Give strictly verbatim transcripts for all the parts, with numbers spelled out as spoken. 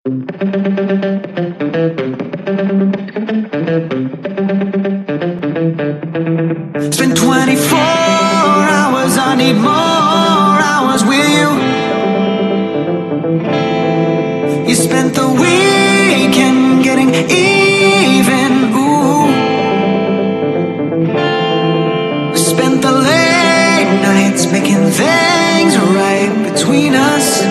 It's been twenty-four hours, I need more hours with you. You spent the weekend getting even, ooh. We spent the late nights making things right between us.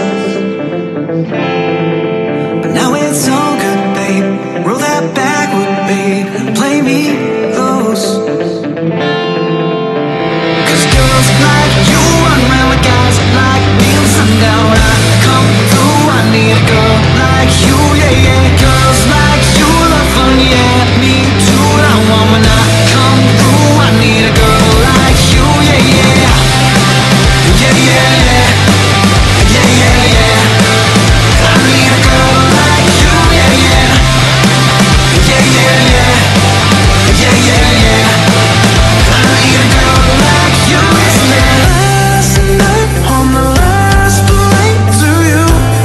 But now it's all good, babe. Roll that backward, babe, and play me close. Cause girls like you run around with guys like me till sundown. I come through, I need a girl like you, yeah, yeah. Girls like you love fun, yeah, me too. I want when I come through, I need a girl like you, yeah, yeah. Yeah, yeah, yeah. Yeah, yeah, yeah. I need a girl like you, yeah, yeah. Yeah, yeah, yeah. Yeah, yeah, yeah. I need a girl like you, yeah. Last night on the last flight to you,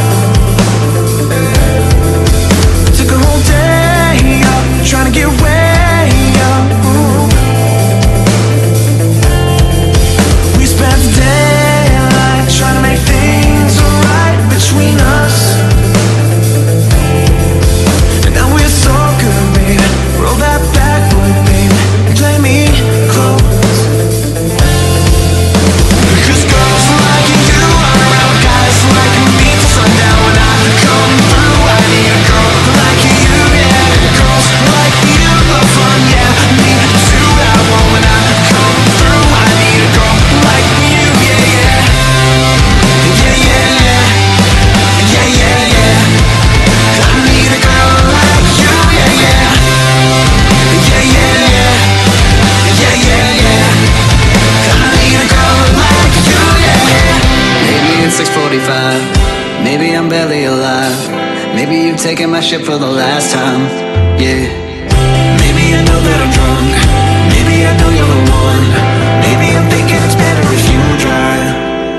took a whole day up, trying to get way up. Ooh. We spent the daylight trying to make things right between us. And now we're so good, babe. Roll that backward, babe, and play me close. Because girls like you run around with guys like me till sundown. When I come through, I need a girl like you, yeah. Girls like you love fun, yeah, me too. I want when I come through, I need a girl like you, yeah, yeah. Yeah, yeah, yeah. Yeah, yeah, yeah. I need a girl like you, yeah, yeah. Yeah, yeah, yeah. Yeah, yeah, yeah. I need a girl like you, yeah, yeah. Maybe it's six forty-five. Maybe I'm barely alive. Maybe you've taken my shit for the last time, yeah. Maybe I know that I'm drunk. Maybe I know you're the one. Maybe I'm thinking it's better if you drive.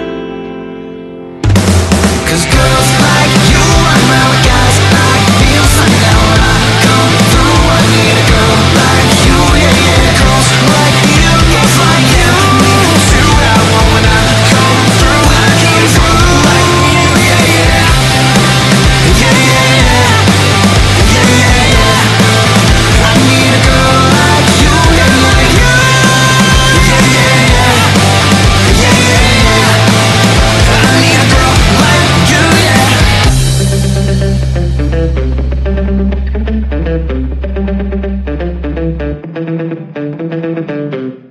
Cause girls like you run around with guys like me till sundown. When I come through, I need a girl like you, yeah, yeah. Girls like you, girls like you, me too. I want when I come through, I need a girl like you, yeah, yeah. Yeah, yeah, yeah. Yeah, yeah, yeah. I need a girl like you, yeah, like you. Yeah, yeah, yeah. Yeah, yeah, yeah. I need a girl like you, yeah.